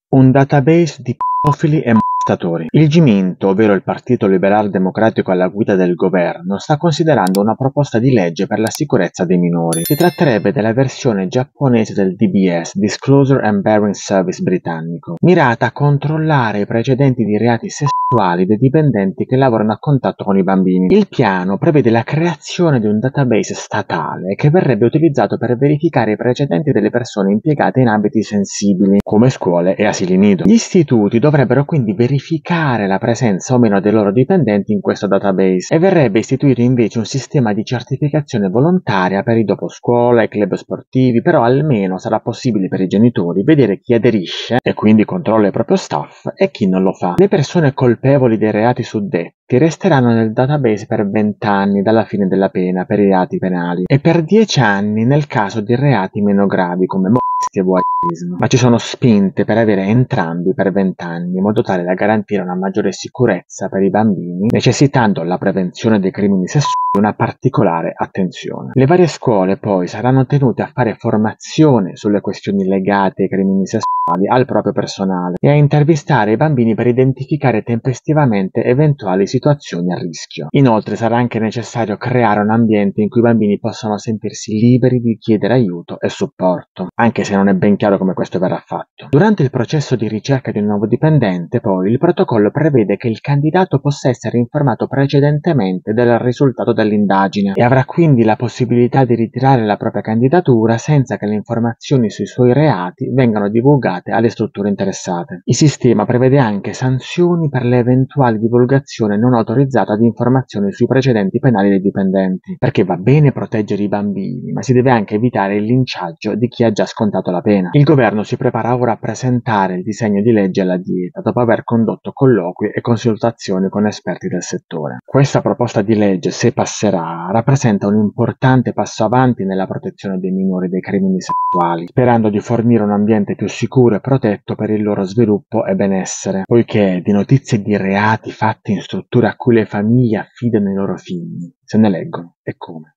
Un database di pedofili e molestatori. Il Giminto, ovvero il Partito Liberal Democratico alla guida del governo, sta considerando una proposta di legge per la sicurezza dei minori. Si tratterebbe della versione giapponese del DBS, Disclosure and Bearing Service britannico, mirata a controllare i precedenti di reati sessuali dei dipendenti che lavorano a contatto con i bambini. Il piano prevede la creazione di un database statale che verrebbe utilizzato per verificare i precedenti delle persone impiegate in ambiti sensibili, come scuole e asili nido. Gli istituti dovrebbero quindi verificare la presenza o meno dei loro dipendenti in questo database e verrebbe istituito invece un sistema di certificazione volontaria per i doposcuola e i club sportivi, però almeno sarà possibile per i genitori vedere chi aderisce e quindi controlla il proprio staff e chi non lo fa. Le persone colpevoli dei reati suddetti resteranno nel database per 20 anni dalla fine della pena per i reati penali e per 10 anni nel caso di reati meno gravi come molestie e voyeurismo, ma ci sono spinte per avere entrambi per 20 anni in modo tale da garantire una maggiore sicurezza per i bambini, necessitando la prevenzione dei crimini sessuali una particolare attenzione. Le varie scuole poi saranno tenute a fare formazione sulle questioni legate ai crimini sessuali al proprio personale e a intervistare i bambini per identificare tempestivamente eventuali situazioni a rischio. Inoltre sarà anche necessario creare un ambiente in cui i bambini possano sentirsi liberi di chiedere aiuto e supporto, anche se non è ben chiaro come questo verrà fatto. Durante il processo di ricerca di un nuovo dipendente, poi, il protocollo prevede che il candidato possa essere informato precedentemente del risultato dell'indagine e avrà quindi la possibilità di ritirare la propria candidatura senza che le informazioni sui suoi reati vengano divulgate alle strutture interessate. Il sistema prevede anche sanzioni per le eventuali divulgazione non autorizzata di informazioni sui precedenti penali dei dipendenti, perché va bene proteggere i bambini, ma si deve anche evitare il linciaggio di chi ha già scontato la pena. Il governo si prepara ora a presentare il disegno di legge alla Dieta, dopo aver condotto colloqui e consultazioni con esperti del settore. Questa proposta di legge, se passerà, rappresenta un importante passo avanti nella protezione dei minori dai crimini sessuali, sperando di fornire un ambiente più sicuro e protetto per il loro sviluppo e benessere, poiché di notizie di reati fatti in strutture a cui le famiglie affidano i loro figli se ne leggono e come.